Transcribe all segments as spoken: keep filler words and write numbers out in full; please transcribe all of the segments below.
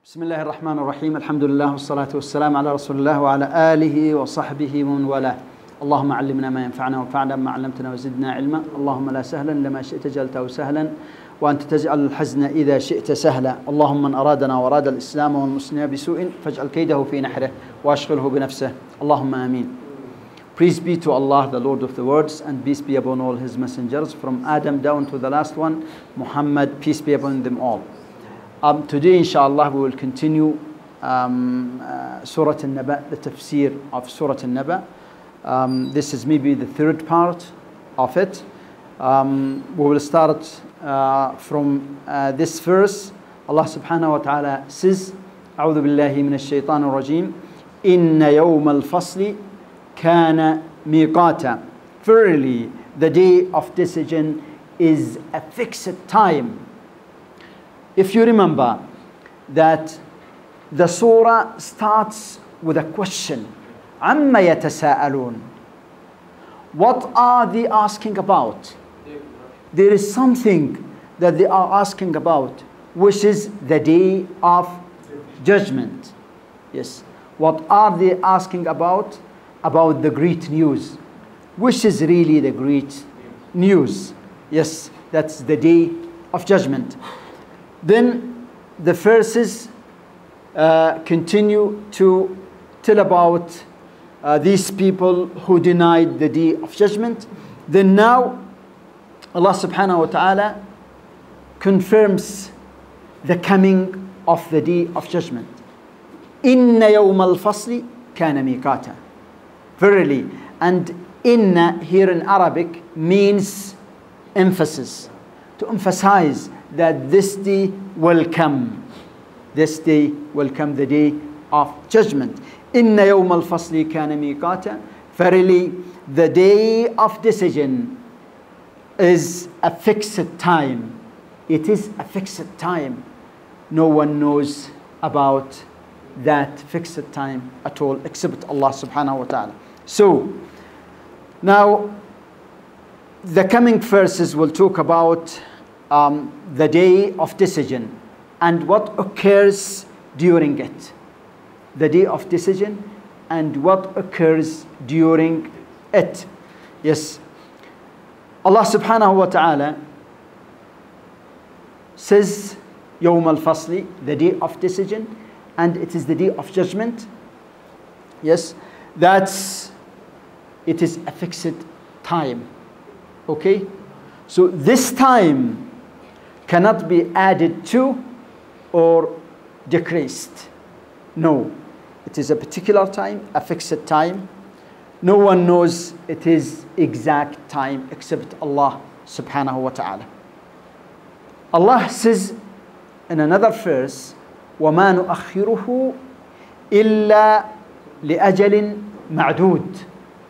بسم الله الرحمن الرحيم. الحمد لله والصلاة والسلام على رسول الله وعلى آله وصحبه ومن والاه. اللهم علمنا ما ينفعنا وانفعنا بما علمتنا وزدنا علما. اللهم لا سهلا لما شئت جعلته سهلا وأنت تجعل الحزن إذا شئت سهلا. اللهم من أرادنا وأراد الإسلام والمسلمين بسوء فاجعل كيده في نحره واشغله بنفسه. اللهم آمين. Praise be to Allah, the Lord of the worlds, and peace be upon all His messengers, from Adam down to the last one, Muhammad, peace be upon them all. Um, today, inshallah, we will continue um, uh, Surah An-Naba, the tafsir of Surah An-Naba. Um, this is maybe the third part of it. Um, we will start uh, from uh, this verse. Allah subhanahu wa ta'ala says, أعوذ بالله من الشيطان الرجيم إن يوم الفصل كان ميقاتا. Verily, the day of decision is a fixed time. If you remember that the surah starts with a question, عَمَّ يَتَسَاءَلُونَ. What are they asking about? There is something that they are asking about, which is the day of judgment. Yes. What are they asking about? About the great news. Which is really the great news? Yes, that's the day of judgment. Then the verses uh, continue to tell about uh, these people who denied the day of judgment. Then now Allah subhanahu wa ta'ala confirms the coming of the day of judgment. Inna yawm al-fasli kana miqata. Verily, and inna here in Arabic means emphasis, to emphasize that this day will come. This day will come, the day of judgment. Inna yawm al-fasli kana miqata. Verily, the day of decision is a fixed time. It is a fixed time. No one knows about that fixed time at all except Allah subhanahu wa ta'ala. So, now the coming verses will talk about um, the day of decision and what occurs during it. The day of decision and what occurs during it. Yes. Allah subhanahu wa ta'ala says Yawm al-Fasli, the day of decision, and it is the day of judgment. Yes, that's, it is a fixed time. Okay? So this time cannot be added to or decreased. No, it is a particular time, a fixed time. No one knows it is exact time except Allah subhanahu wa ta'ala. Allah says in another verse, وَمَا نُؤَخِّرُهُ إِلَّا لِأَجَلٍ مَعْدُودٍ.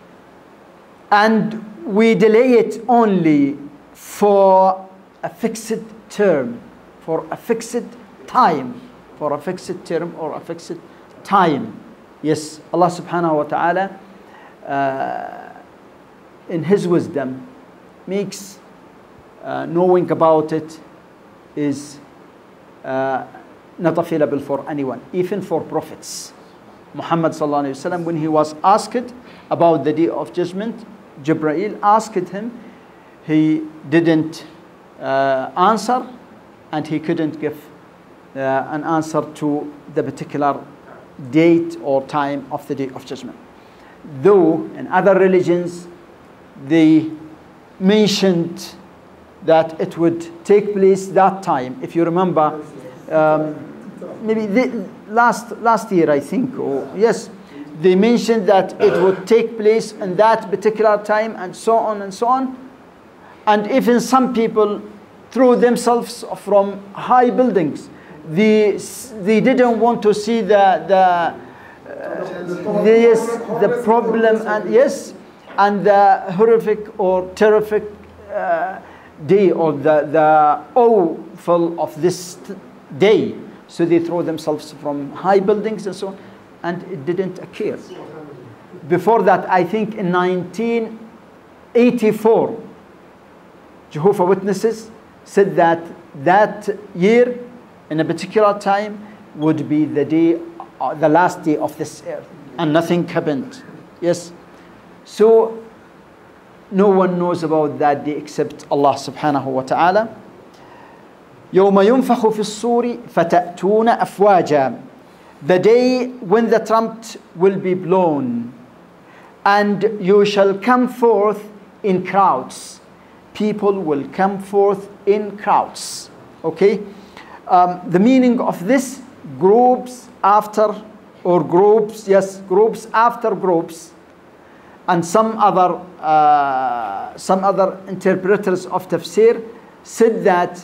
And we delay it only for a fixed term, for a fixed time, for a fixed term or a fixed time. Yes, Allah subhanahu wa ta'ala uh, in His wisdom makes uh, knowing about it is uh, not available for anyone, even for prophets. Muhammad sallallahu alayhi wa sallam, when he was asked about the day of judgment, Jibreel asked him, he didn't uh, answer, and he couldn't give uh, an answer to the particular date or time of the day of judgment. Though in other religions they mentioned that it would take place that time. If you remember, um, maybe the last last year I think, or yes, they mentioned that it would take place in that particular time, and so on and so on. And even some people threw themselves from high buildings. They, they didn't want to see the, the, uh, the, yes, the problem, and yes, and the horrific or terrific uh, day, or the, the awful of this day. So they throw themselves from high buildings and so on, and it didn't occur. Before that, I think in nineteen eighty-four, Jehovah's Witnesses said that that year, in a particular time, would be the day, uh, the last day of this earth, and nothing happened. Yes. So no one knows about that day except Allah subhanahu wa ta'ala. يوم ينفخ في الصور فتأتون أفواجا. The day when the trumpet will be blown, and you shall come forth in crowds. People will come forth in crowds. Okay? Um, the meaning of this, groups after, or groups, yes, groups after groups. And some other, uh, some other interpreters of tafsir said that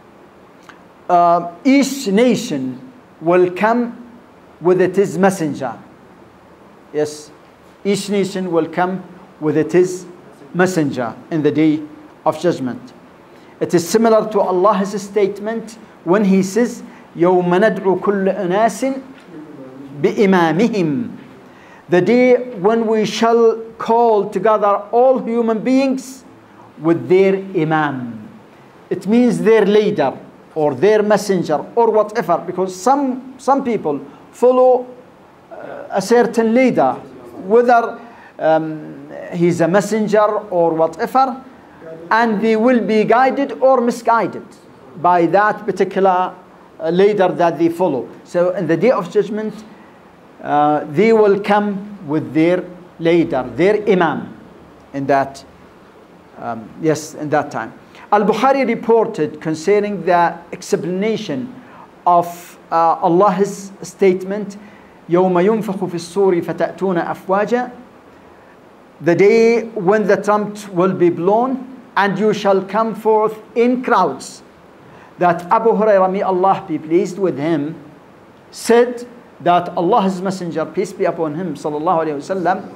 uh, each nation will come with its messenger. Yes, each nation will come with its messenger in the day of judgment. It is similar to Allah's statement when He says, يَوْمَ نَدْعُ كُلَّ أُنَاسٍ بِإِمَامِهِمْ. The day when we shall call together all human beings with their imam. It means their leader or their messenger or whatever, because some, some people follow uh, a certain leader, whether um, he's a messenger or whatever, and they will be guided or misguided by that particular uh, leader that they follow. So in the day of judgment, uh, they will come with their leader, their imam, in that, um, yes, in that time. Al-Bukhari reported concerning the explanation of uh, Allah's statement, يَوْمَ يُنْفَخُ فِي الصُّورِ فَتَأْتُونَ أَفْوَاجًا. The day when the trumpet will be blown, and you shall come forth in crowds. That Abu Hurairah, may Allah be pleased with him, said that Allah's Messenger, peace be upon him, sallallahu alayhi wasallam,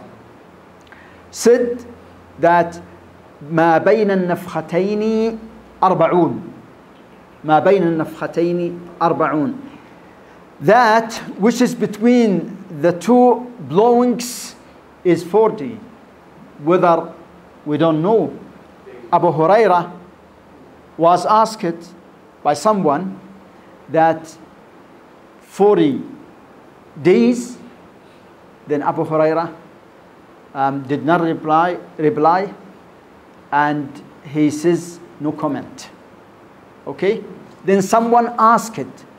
said that ما بين النفختين أربعون ما بين النفختين أربعون. That which is between the two blowings is forty. Whether we don't know. Abu Hurairah was asked by someone that forty days. Then Abu Hurairah um, did not reply, reply, and he says no comment. Okay? Then someone asked,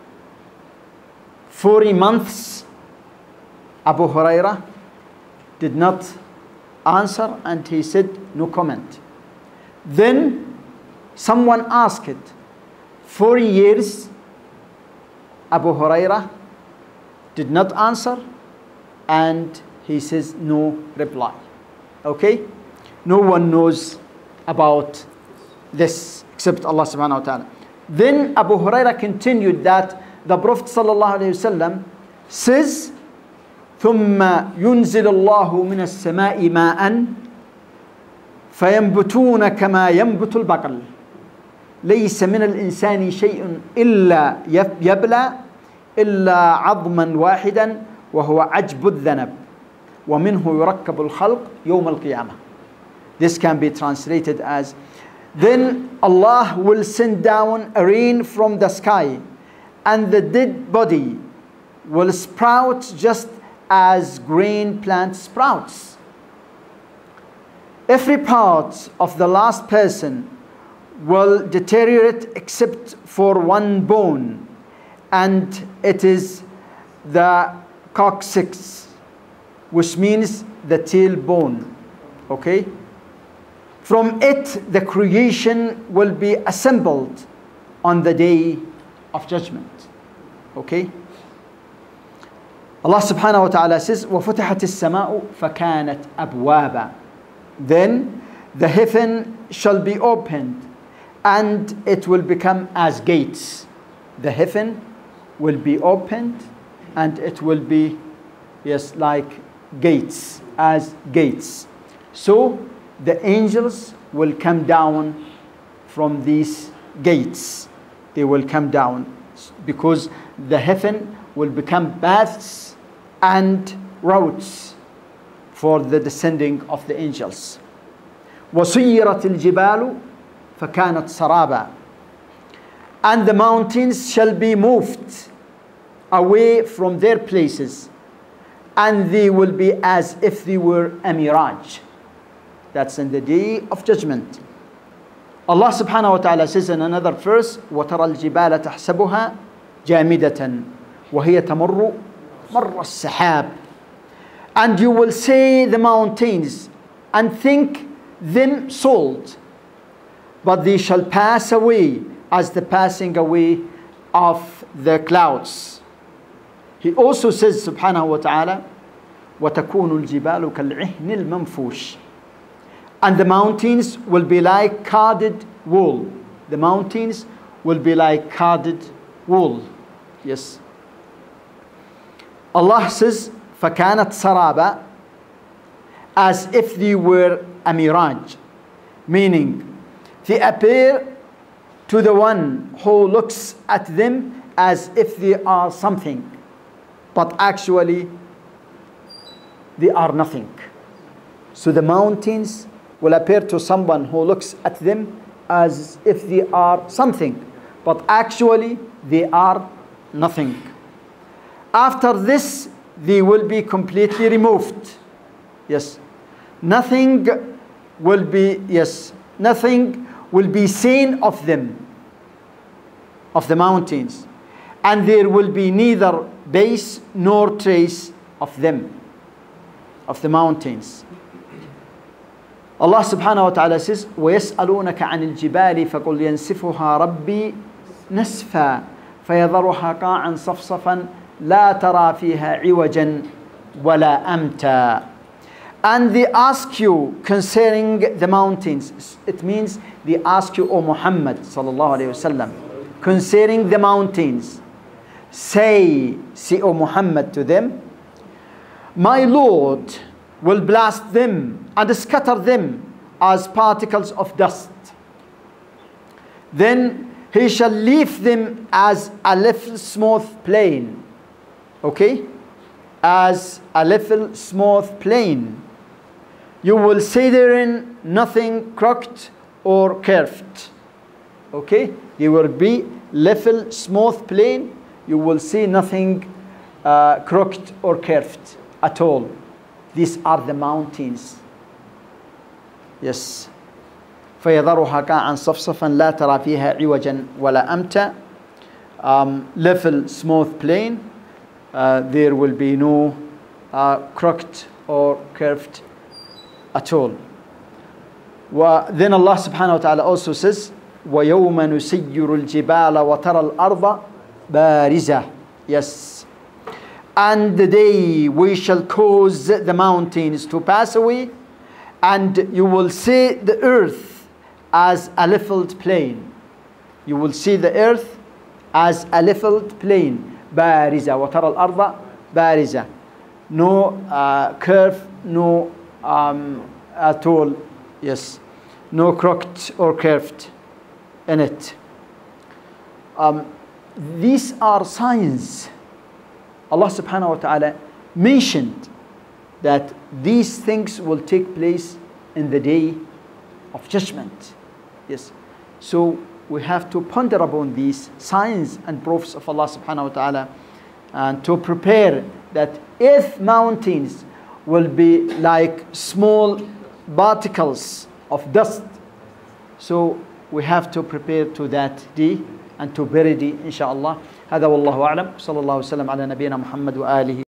forty months. Abu Hurairah did not answer, and he said no comment. Then someone asked, forty years. Abu Hurairah did not answer, and he says no reply. Okay? No one knows about this except Allah subhanahu wa ta'ala. Then Abu Hurairah continued that the Prophet sallallahu alayhi wasallam says, ثم ينزل الله من السماء ماء فينبتون كما ينبت البقل ليس من الإنسان شيء إلا يبلى إلا عظما واحدا وهو عجب الذنب ومنه يركب الخلق يوم القيامة. This can be translated as, then Allah will send down a rain from the sky, and the dead body will sprout just as grain plant sprouts. Every part of the last person will deteriorate except for one bone, and it is the coccyx, which means the tailbone. Okay? From it, the creation will be assembled on the day of judgment. Okay? Allah subhanahu wa ta'ala says, وَفُتِحَتِ السَّمَاءُ فَكَانَتْ أَبْوَابًا. Then the heaven shall be opened, and it will become as gates. The heaven will be opened, and it will be, yes, like gates, as gates. So the angels will come down from these gates. They will come down because the heaven will become paths and routes for the descending of the angels. وَسُيِّرَتِ الْجِبَالُ فَكَانَتْ سَرَابًا. And the mountains shall be moved. away from their places, and they will be as if they were a mirage. That's in the day of judgment. Allah subhanahu wa ta'ala says in another verse, وَتَرَى الْجِبَالَ تَحْسَبُهَا جَامِدَةً وَهِيَ تَمُرُّ مَرَّ السَّحَابِ. And you will say the mountains and think them solid, but they shall pass away as the passing away of the clouds. He also says subhanahu wa ta'ala, وَتَكُونُ الْجِبَالُ كَالْعِهْنِ الْمَنْفُوشِ. And the mountains will be like carded wool. The mountains will be like carded wool. Yes. Allah says, فَكَانَتْ سَرَابًا, as if they were a mirage. Meaning, they appear to the one who looks at them as if they are something, but actually they are nothing. So the mountains will appear to someone who looks at them as if they are something, but actually they are nothing. After this, they will be completely removed. Yes. Nothing will be, yes, nothing will be seen of them, of the mountains. And there will be neither base nor trace of them, of the mountains. Allah subhanahu wa ta'ala says, وَيَسْأَلُونَكَ عَنِ الْجِبَالِ فَقُلْ يَنْسِفُهَا رَبِّي نَسْفًا فَيَذَرُهَا قَاعًا صَفْصَفًا لَا تَرَى فِيهَا عِوَجًا وَلَا أَمْتًا. And they ask you concerning the mountains. It means they ask you, O Muhammad sallallahu alayhi wa sallam, concerning the mountains. Say, say, O Muhammad, to them, my Lord will blast them and scatter them as particles of dust. Then he shall leave them as a little smooth plain. Okay? As a little smooth plain. You will see therein nothing crooked or curved. Okay? There will be level, smooth plain. You will see nothing uh, crooked or curved at all. These are the mountains. Yes. فَيَذَرُهَا قَاعًا صَفْصَفًا لَا تَرَى فِيهَا عِوَجًا وَلَا أَمْتًا. Um, level, smooth plain. Uh, there will be no uh, crooked or curved at all. Wa then Allah subhanahu wa ta'ala also says, وَيَوْمَ نُسَيِّرُ الْجِبَالَ وَتَرَى الْأَرْضَ بَارِزَةً. Yes. And the day we shall cause the mountains to pass away, and you will see the earth as a leveled plain. You will see the earth as a leveled plain. بارزة وترى الأرض بارزة. No uh, curve, no um, at all. Yes. No crooked or curved in it. Um, these are signs. Allah subhanahu wa ta'ala mentioned that these things will take place in the day of judgment. Yes. So we have to ponder upon these signs and proofs of Allah subhanahu wa ta'ala, and to prepare that if mountains will be like small particles of dust, so we have to prepare to that day and to be ready inshallah. هذا والله أعلم. صلى الله وسلم على نبينا محمد وآله